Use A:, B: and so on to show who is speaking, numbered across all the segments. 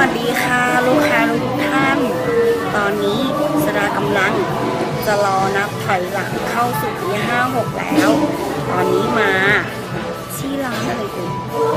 A: วัสดีค่ะลูกค้าทุกท่านตอนนี้สดากำลังจะรอนับถอยหลังเข้าสู่ปี56แล้วตอนนี้มาที่ร้านอะไรกัน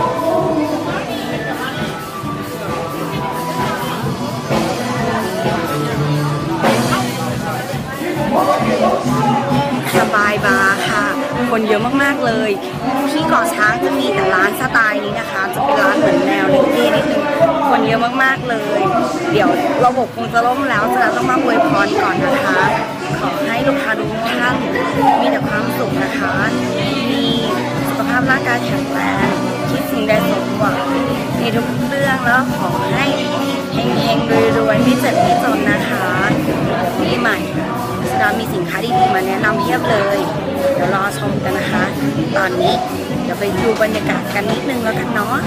A: สบายบาร์ค่ะคนเยอะมากๆเลยที่เกาะช้างจะมีแต่ร้านสไตล์นี้นะคะจะเป็นร้านเหมือนแนวเล็กๆนิดนึงคนเยอะมากๆเลยเดี๋ยวระบบคงจะล่มแล้วจะต้องมาอวยพรก่อนนะคะขอให้ลูกค้าทุกท่านมีแต่ความสุขนะคะมีสุขภาพร่างกายแข็งแรงคิดสิ่งใดสมหวังในทุกเรื่องแล้วขอให้เฮงๆรวยๆไม่เจ็บไม่จนนะคะปีใหม่สดามีสินค้าดีๆมาแนะนำเพียบเลยเดี๋ยวรอชมกันนะคะตอนนี้เดี๋ยวไปดูบรรยากาศกันนิดนึงแล้วกันเนาะ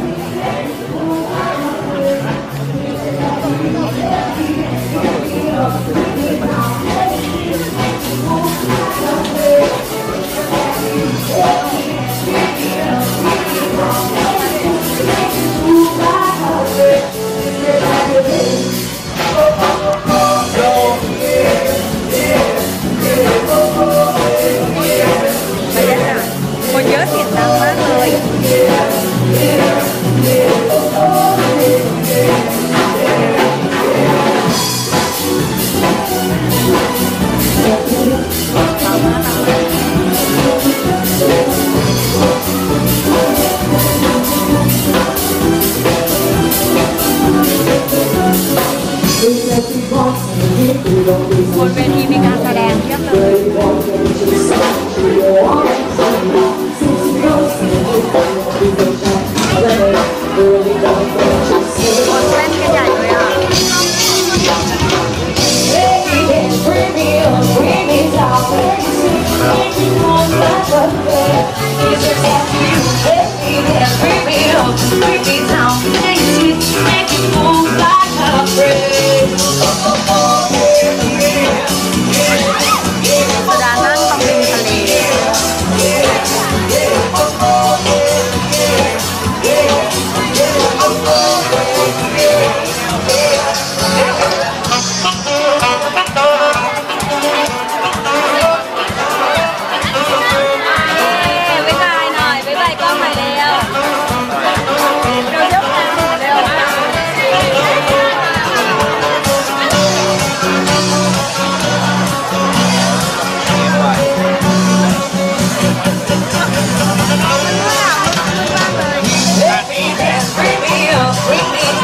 A: คนเยอะเสียงดังมากเลยบนเวทีมีการแสดงเยอะเลยคนเต้นกันใหญ่เลยอ่ะ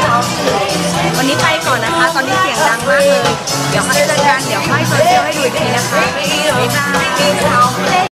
A: วันนี้ไปก่อนนะคะตอนนี้เสียงดังมากเลยเดี๋ยวค่อยเจอกันเดี๋ยวค่อยโซเชียลให้ดูอีกทีนะ